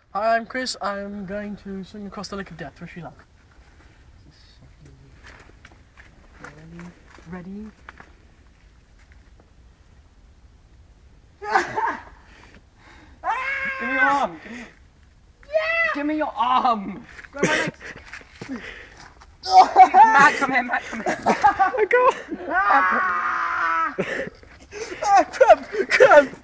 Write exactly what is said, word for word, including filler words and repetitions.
Hi, I'm Chris. I'm going to swing across the lake of death. Wish me luck. Ready? Ready? Give me your arm. Give me, yeah. Give me your arm. Grab my legs. Matt, come here. Matt, come here. I go. Ah! Ah, crab! Crab!